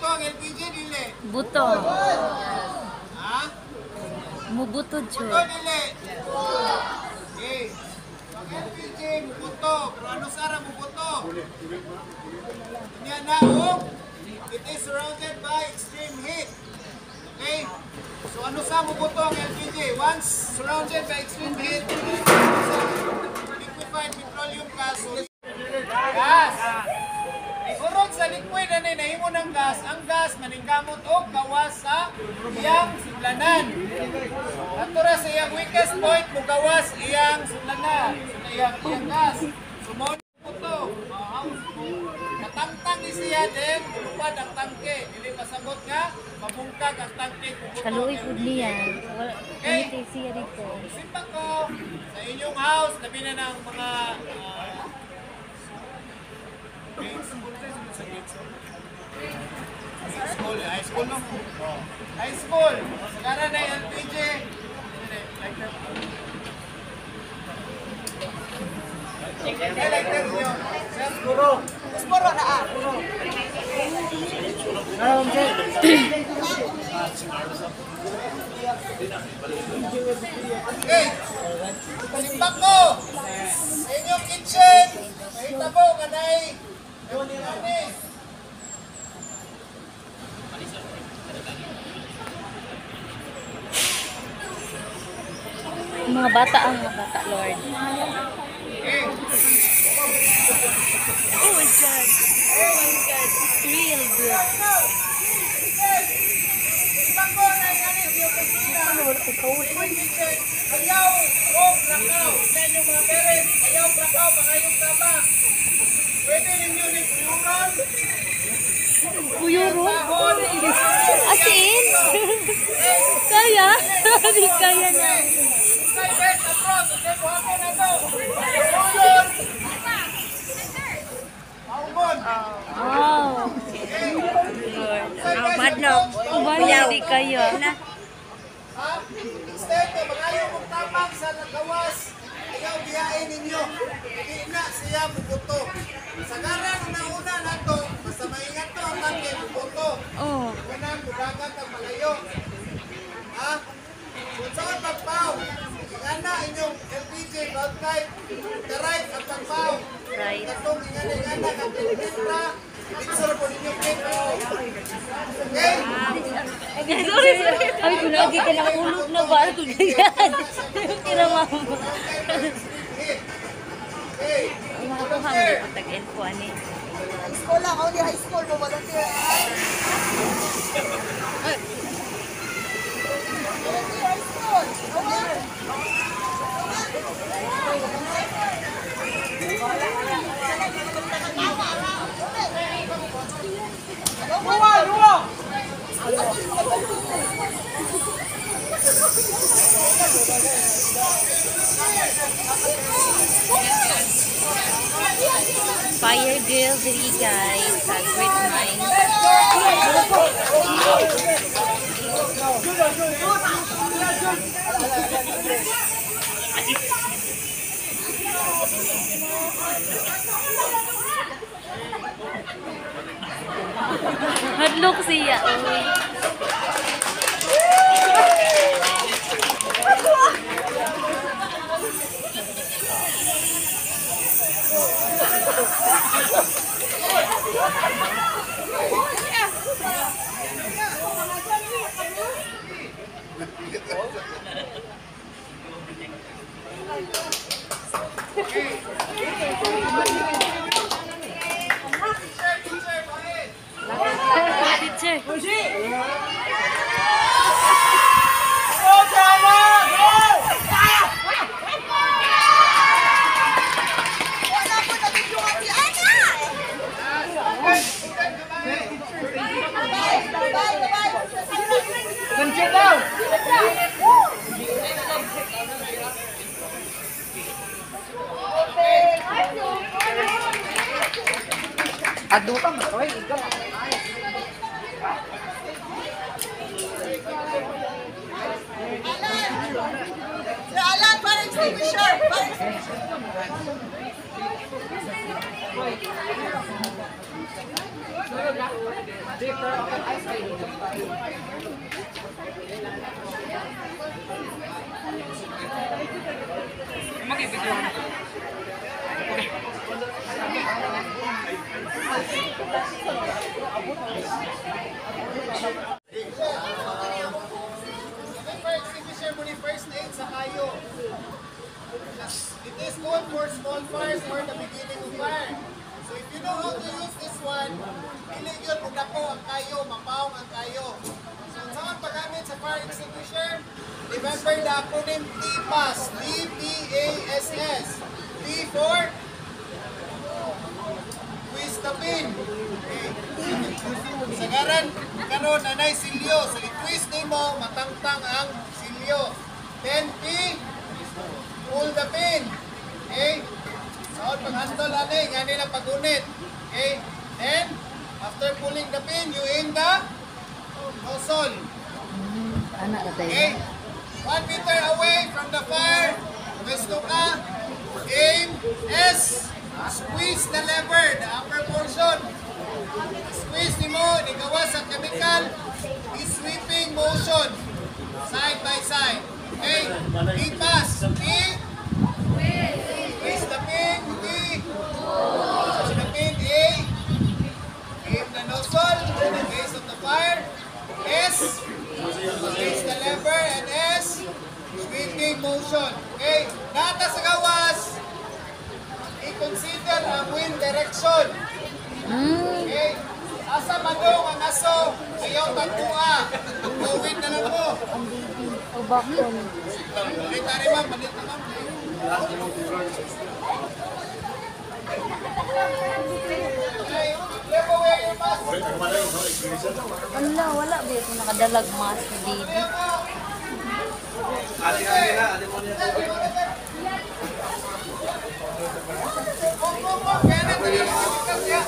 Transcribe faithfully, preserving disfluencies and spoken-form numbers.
ang L P G dili. Buto. Ha? Mubuto Buto jud. dili. Okay. Ang L P G mubuto, pero ano sara mubuto? Nya na oh. It is surrounded by extreme heat. Okay? So ano sa mubuto ang L P G? Once surrounded by extreme heat, liquefied petroleum gas. Gas. Ikurot sa liquid ani nahimo ng gas, ang gas maningkamot og gawas sa iyang sudlanan. Ato ra sa iyang weakest point mo gawas iyang sudlanan. Sa iyang iyang gas. Sumod puto. Katangtang ni siya din, lupad ang tangke. Dili masagot nga mabungkag ang tangke kung Kaluoy pud niya. Wala okay. kay siya dito. Simpa ko sa inyong house, labi na ng mga uh, high school, high school no? High school. Sagara na yung L P G. Lighter. Lighter nyo. Sir, guro. Guro na ah. Guro. Okay. Simbak ko. Sa inyong kitchen. Mahita mo, kanay. Mga bata ang mga bata, Lord. Oh my God. Oh my God. It's real good. Ayaw, oh, brakaw. Yan yung mga parents. Ayaw, brakaw, pangayong tama. Pwede ninyo ni kuyuron. Kuyuron? As in? Kaya? Hindi kaya na. Kay Bet, approach. Okay, buhapo na to. Kuyuron. Maumon. Wow. Lord. Ang madlog. Hindi kayo. Ha? Instead, magayo mong tapang sa nagawas. Ayaw biyain ninyo. Hindi na siya bubuto. Sa garang na una na to, basta maingat to ang tangke bubuto. Oh. Kanang budagat ang malayo. Ha? Kung saan pagpaw, ingana inyong L P G, valve type, the right ang pagpaw. Right. Katong ingana-ingana ang pinitra, picture po ninyong pinto. Okay? Sorry, sorry. Ay, kung lagi ka lang ulog na ba? Kung ganyan. Kira mama. Ang mga kuhang hindi ko tag-info, ani. High school lang, only high school mo, volunteer. Volunteer high school. Luwa, luwa! Fire grill diri guys sa Great Mine. Hadlok siya. Uy. Teacher. Ado ka mo, oy, ikaw. Alan, fire extinguisher! Fire extinguisher! Fire extinguisher mo ni first aid sa kayo. It is good for small fires or the beginning of fire. So if you know how to use this one, pili yun kung dako ang kayo, mapaong ang kayo. So saan paggamit sa fire extinguisher? Remember the acronym T P A S. T P A S S. T for twist the pin. Okay. Sagaran, karon nanay silyo. So i-twist nimo, matangtang ang silyo. Then P, pull the pin. Okay? So, pag-handle ane, yan nila pag-unit. Okay? Then, after pulling the pin, you aim the nozzle. Anak na tayo. Okay? One meter away from the fire. Pwesto ka. Aim S. Squeeze the lever, the upper portion. Squeeze ni mo, igawas sa chemical. I-sweeping motion. Side by side. Okay? I-pass. I- Squeeze the pin. I- Squeeze the pin. A. Aim the nozzle in the base of the fire. S. Squeeze the lever and S. Sweeping motion. Okay? Nata sa gawas. I-consider ang wind direction. Okay? Asa madong ang aso, ayaw tagpua. Go-wind na lang mo. O bakon. Okay, tari ma'am, malit na ma'am. Okay, flip away your mask. Wala, wala. Di ako nakadalag mas ni baby. Move, move, move. Kaya na, tali na kami kasi.